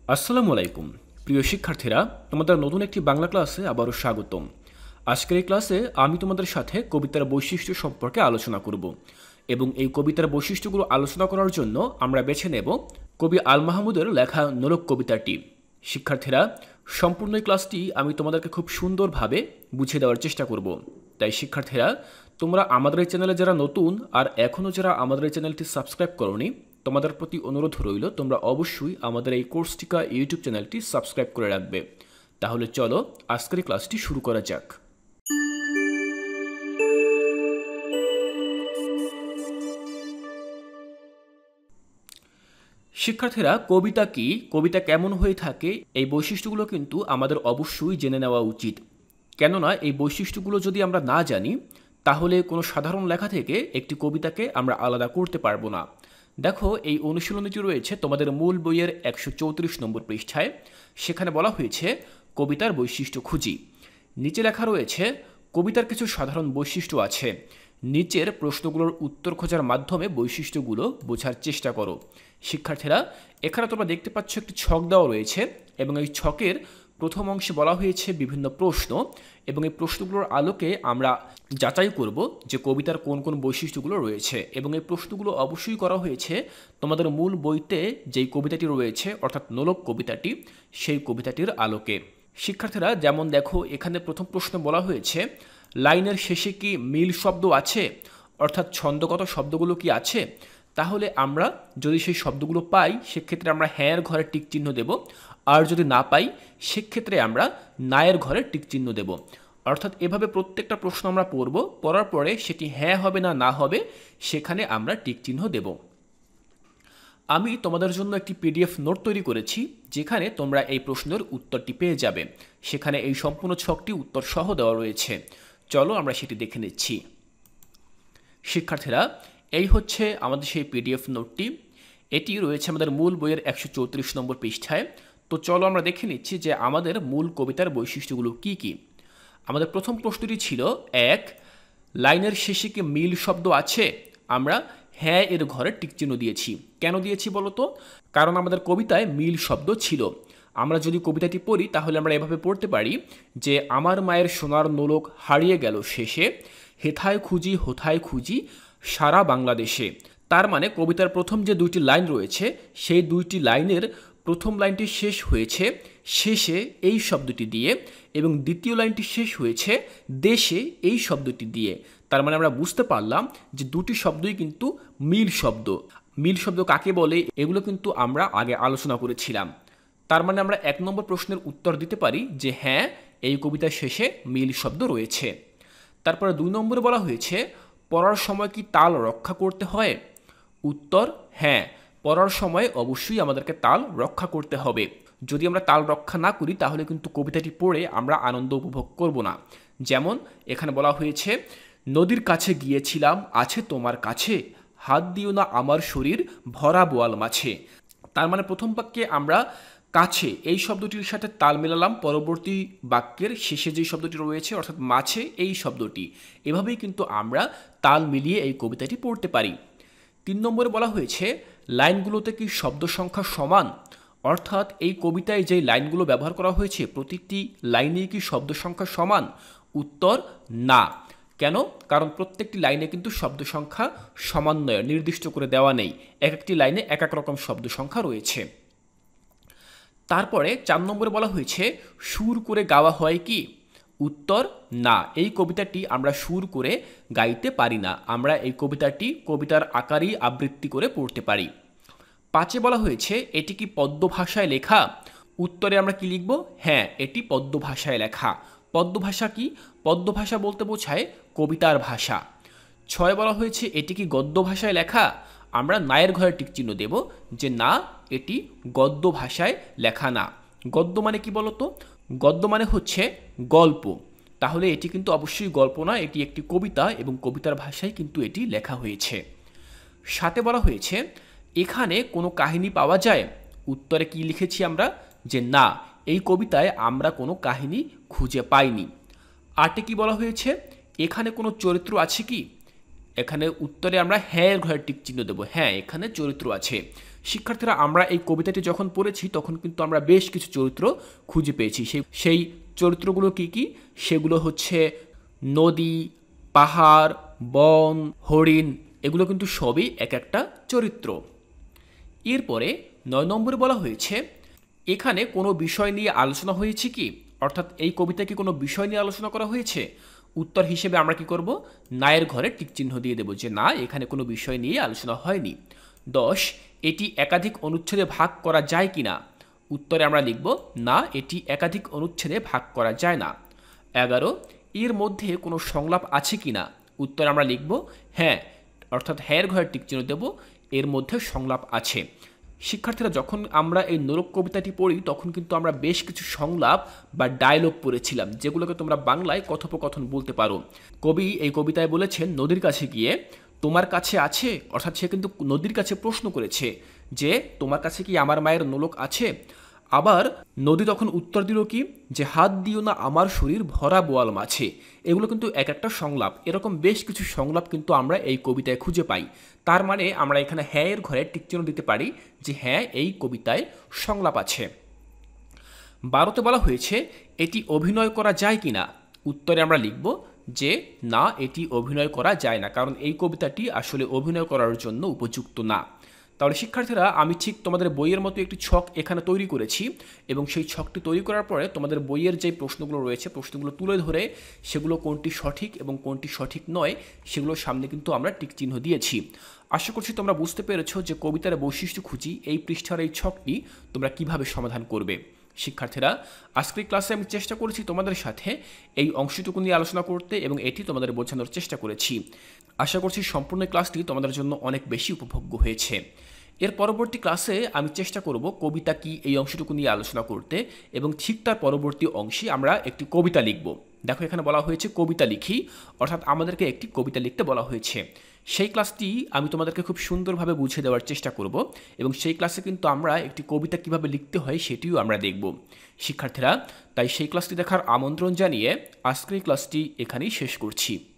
আসসালামু আলাইকুম প্রিয় শিক্ষার্থীরা, তোমাদের নতুন একটি বাংলা ক্লাসে আবারও স্বাগতম। আজকের এই ক্লাসে আমি তোমাদের সাথে কবিতার বৈশিষ্ট্য সম্পর্কে আলোচনা করব এবং এই কবিতার বৈশিষ্ট্যগুলো আলোচনা করার জন্য আমরা বেছে নেব কবি আল মাহমুদের লেখা নোলক কবিতাটি। শিক্ষার্থীরা, সম্পূর্ণ এই ক্লাসটি আমি তোমাদেরকে খুব সুন্দরভাবে বুঝিয়ে দেওয়ার চেষ্টা করব। তাই শিক্ষার্থীরা, তোমরা আমাদের এই চ্যানেলে যারা নতুন আর এখনও যারা আমাদের এই চ্যানেলটি সাবস্ক্রাইব করোনি, তোমাদের প্রতি অনুরোধ রইল তোমরা অবশ্যই আমাদের এই কোর্সটিকা ইউটিউব চ্যানেলটি সাবস্ক্রাইব করে রাখবে। তাহলে চলো আজকের ক্লাসটি শুরু করা যাক। শিক্ষার্থীরা, কবিতা কি, কবিতা কেমন হয়ে থাকে, এই বৈশিষ্ট্যগুলো কিন্তু আমাদের অবশ্যই জেনে নেওয়া উচিত। কেননা এই বৈশিষ্ট্যগুলো যদি আমরা না জানি, তাহলে কোনো সাধারণ লেখা থেকে একটি কবিতাকে আমরা আলাদা করতে পারবো না। দেখো, এই অনুশীলনীটি রয়েছে তোমাদের মূল বইয়ের 134 নম্বর পৃষ্ঠায়। সেখানে বলা হয়েছে কবিতার বৈশিষ্ট্য খুঁজি। নিচে লেখা রয়েছে কবিতার কিছু সাধারণ বৈশিষ্ট্য আছে। নিচের প্রশ্নগুলোর উত্তর খোঁজার মাধ্যমে বৈশিষ্ট্যগুলো বোঝার চেষ্টা করো। শিক্ষার্থীরা, এখানে তোমরা দেখতে পাচ্ছ একটি ছক দেওয়া রয়েছে এবং এই ছকের প্রথম অংশে বলা হয়েছে বিভিন্ন প্রশ্ন, এবং এই প্রশ্নগুলোর আলোকে আমরা যাচাই করব যে কবিতার কোন কোন বৈশিষ্ট্যগুলো রয়েছে। এবং এই প্রশ্নগুলো অবশ্যই করা হয়েছে তোমাদের মূল বইতে যেই কবিতাটি রয়েছে, অর্থাৎ নোলক কবিতাটি, সেই কবিতাটির আলোকে। শিক্ষার্থীরা, যেমন দেখো, এখানে প্রথম প্রশ্ন বলা হয়েছে লাইনের শেষে কি মিল শব্দ আছে, অর্থাৎ ছন্দগত শব্দগুলো কি আছে। তাহলে আমরা যদি সেই শব্দগুলো পাই, সেক্ষেত্রে আমরা হ্যাঁর ঘরে টিক চিহ্ন দেব, আর যদি না পাই সেক্ষেত্রে আমরা নায়ের ঘরে টিক চিহ্ন দেব। অর্থাৎ এভাবে প্রত্যেকটা প্রশ্ন আমরা পড়ব, পড়ার পরে সেটি হ্যাঁ হবে না না হবে সেখানে আমরা টিক চিহ্ন দেব। আমি তোমাদের জন্য একটি পিডিএফ নোট তৈরি করেছি, যেখানে তোমরা এই প্রশ্নের উত্তরটি পেয়ে যাবে। সেখানে এই সম্পূর্ণ ছকটি উত্তর সহ দেওয়া রয়েছে। চলো আমরা সেটি দেখে নিচ্ছি। শিক্ষার্থীরা, এই হচ্ছে আমাদের সেই পিডিএফ নোটটি। এটি রয়েছে আমাদের মূল বইয়ের 134 নম্বর পৃষ্ঠায়। তো চলো আমরা দেখে নিচ্ছি যে আমাদের মূল কবিতার বৈশিষ্ট্যগুলো কি কি। আমাদের প্রথম প্রশ্নটি ছিল 1, লাইনের শেষে কি মিল শব্দ আছে। আমরা হ্যাঁ এর ঘরে টিকচিহ্ন দিয়েছি। কেন দিয়েছি বলো তো? কারণ আমাদের কবিতায় মিল শব্দ ছিল। আমরা যদি কবিতাটি পড়ি তাহলে আমরা এভাবে পড়তে পারি যে আমার মায়ের সোনার নোলক হারিয়ে গেল শেষে, হেথায় খুঁজি হোথায় খুঁজি সারা বাংলাদেশে। তার মানে কবিতার প্রথম যে দুইটি লাইন রয়েছে, সেই দুইটি লাইনের প্রথম লাইনটি শেষ হয়েছে শেষে এই শব্দটি দিয়ে, এবং দ্বিতীয় লাইনটি শেষ হয়েছে দেশে এই শব্দটি দিয়ে। তার মানে আমরা বুঝতে পারলাম যে দুটি শব্দই কিন্তু মিল শব্দ। মিল শব্দ কাকে বলে এগুলো কিন্তু আমরা আগে আলোচনা করেছিলাম। তার মানে আমরা 1 নম্বর প্রশ্নের উত্তর দিতে পারি যে হ্যাঁ, এই কবিতার শেষে মিল শব্দ রয়েছে। তারপরে 2 নম্বরে বলা হয়েছে পড়ার সময় কি তাল রক্ষা করতে হয়। উত্তর হ্যাঁ, পড়ার সময় অবশ্যই আমাদেরকে তাল রক্ষা করতে হবে। যদি আমরা তাল রক্ষা না করি তাহলে কিন্তু কবিতাটি পড়ে আমরা আনন্দ উপভোগ করব না। যেমন এখানে বলা হয়েছে নদীর কাছে গিয়েছিলাম আছে তোমার কাছে, হাত দিও না আমার শরীর ভরা বোয়াল মাছে। তার মানে প্রথম বাক্যে আমরা কাছে এই শব্দটির সাথে তাল মেলালাম, পরবর্তী বাক্যের শেষে যে শব্দটি রয়েছে অর্থাৎ মাছে এই শব্দটি। এভাবেই কিন্তু আমরা তাল মিলিয়ে এই কবিতাটি পড়তে পারি। 3 নম্বরে বলা হয়েছে লাইনগুলোতে কি শব্দ সংখ্যা সমান, অর্থাৎ এই কবিতায় যে লাইনগুলো ব্যবহার করা হয়েছে প্রতিটি লাইনে কি শব্দ সংখ্যা সমান। উত্তর না। কেন? কারণ প্রত্যেকটি লাইনে কিন্তু শব্দ সংখ্যা সমান নয়, নির্দিষ্ট করে দেওয়া নেই। এক একটি লাইনে এক এক রকম শব্দ সংখ্যা রয়েছে। তারপরে 4 নম্বরে বলা হয়েছে সুর করে গাওয়া হয় কি। উত্তর না, এই কবিতাটি আমরা সুর করে গাইতে পারি না। আমরা এই কবিতাটি কবিতার আকারেই আবৃত্তি করে পড়তে পারি। 5 বলা হয়েছে এটি কি পদ্য ভাষায় লেখা। উত্তরে আমরা কি লিখব? হ্যাঁ, এটি পদ্য ভাষায় লেখা। পদ্য ভাষা কি? পদ্য ভাষা বলতে বোঝায় কবিতার ভাষা। 6 বলা হয়েছে এটি কি গদ্য ভাষায় লেখা। আমরা নায়ের ঘরে টিক চিহ্ন দেব যে না, এটি গদ্য ভাষায় লেখা না। গদ্য মানে কি বলতো? গদ্য মানে হচ্ছে গল্প। তাহলে এটি কিন্তু অবশ্যই গল্প না, এটি একটি কবিতা এবং কবিতার ভাষায় কিন্তু এটি লেখা হয়েছে। 7 বলা হয়েছে এখানে কোনো কাহিনী পাওয়া যায়। উত্তরে কি লিখেছি আমরা? যে না, এই কবিতায় আমরা কোনো কাহিনী খুঁজে পাইনি। 8 কি বলা হয়েছে এখানে কোনো চরিত্র আছে কি। এখানে উত্তরে আমরা হ্যাঁ এর ঘরে টিক চিহ্ন দেব। হ্যাঁ, এখানে চরিত্র আছে। শিক্ষার্থীরা আমরা এই কবিতাটি যখন পড়েছি তখন কিন্তু আমরা বেশ কিছু চরিত্র খুঁজে পেয়েছি। সেই চরিত্রগুলো কি কি? সেগুলো হচ্ছে নদী, পাহাড়, বন, হরিণ, এগুলো কিন্তু সবই এক একটা চরিত্র। এরপরে 9 নম্বরে বলা হয়েছে এখানে কোনো বিষয় নিয়ে আলোচনা হয়েছে কি, অর্থাৎ এই কবিতায় কি কোনো বিষয় নিয়ে আলোচনা করা হয়েছে? উত্তর হিসেবে আমরা কি করব? নায়ের ঘরে টিকচিহ্ন দিয়ে দেব যে না, এখানে কোনো বিষয় নিয়ে আলোচনা হয়নি। 10, এটি একাধিক অনুচ্ছেদে ভাগ করা যায় কি না? উত্তরে আমরা লিখব না, এটি একাধিক অনুচ্ছেদে ভাগ করা যায় না। 11, এর মধ্যে কোনো সংলাপ আছে কি না? উত্তরে আমরা লিখব হ্যাঁ, অর্থাৎ হ্যাঁ এর ঘরে টিকচিহ্ন দেব, এর মধ্যে সংলাপ আছে। শিক্ষার্থীরা যখন আমরা এই নোলক কবিতাটি পড়ি তখন কিন্তু আমরা বেশ কিছু সংলাপ বা ডায়লগ পড়েছিলাম, যেগুলোকে তোমরা বাংলায় কথোপকথন বলতে পারো। কবি এই কবিতায় বলেছেন নদীর কাছে গিয়ে তোমার কাছে আছে, অর্থাৎ সে কিন্তু নদীর কাছে প্রশ্ন করেছে যে তোমার কাছে কি আমার মায়ের নোলক আছে। আবার নদী তখন উত্তর দিল কি, যে হাত দিও না আমার শরীর ভরা বোয়াল মাছে। এগুলো কিন্তু এক একটা সংলাপ। এরকম বেশ কিছু সংলাপ কিন্তু আমরা এই কবিতায় খুঁজে পাই। তার মানে আমরা এখানে হ্যাঁ এর ঘরে টিকচিহ্ন দিতে পারি যে হ্যাঁ, এই কবিতায় সংলাপ আছে। 12তে বলা হয়েছে এটি অভিনয় করা যায় কি না? উত্তরে আমরা লিখব যে না, এটি অভিনয় করা যায় না, কারণ এই কবিতাটি আসলে অভিনয় করার জন্য উপযুক্ত না। তাহলে শিক্ষার্থীরা আমি ঠিক তোমাদের বইয়ের মতো একটি ছক এখানে তৈরি করেছি, এবং সেই ছকটি তৈরি করার পরে তোমাদের বইয়ের যে প্রশ্নগুলো রয়েছে প্রশ্নগুলো তুলে ধরে সেগুলো কোনটি সঠিক এবং কোনটি সঠিক নয় সেগুলোর সামনে কিন্তু আমরা টিক চিহ্ন দিয়েছি। আশা করছি তোমরা বুঝতে পেরেছো যে কবিতার বৈশিষ্ট্য খুঁজি এই পৃষ্ঠার এই ছকটি তোমরা কিভাবে সমাধান করবে। শিক্ষার্থীরা আজকের ক্লাসে আমি চেষ্টা করেছি তোমাদের সাথে এই অংশটুকু নিয়ে আলোচনা করতে এবং এটি তোমাদের বোঝানোর চেষ্টা করেছি। আশা করছি সম্পূর্ণ ক্লাসটি তোমাদের জন্য অনেক বেশি উপভোগ্য হয়েছে। এর পরবর্তী ক্লাসে আমি চেষ্টা করব কবিতা কি এই অংশটুকু নিয়ে আলোচনা করতে, এবং ঠিক তার পরবর্তী অংশে আমরা একটি কবিতা লিখব। দেখো এখানে বলা হয়েছে কবিতা লিখি, অর্থাৎ আমাদেরকে একটি কবিতা লিখতে বলা হয়েছে। সেই ক্লাসটি আমি তোমাদেরকে খুব সুন্দরভাবে বুঝিয়ে দেওয়ার চেষ্টা করব, এবং সেই ক্লাসে কিন্তু আমরা একটি কবিতা কিভাবে লিখতে হয় সেটিও আমরা দেখব। শিক্ষার্থীরা তাই সেই ক্লাসটি দেখার আমন্ত্রণ জানিয়ে আজকের ক্লাসটি এখানেই শেষ করছি।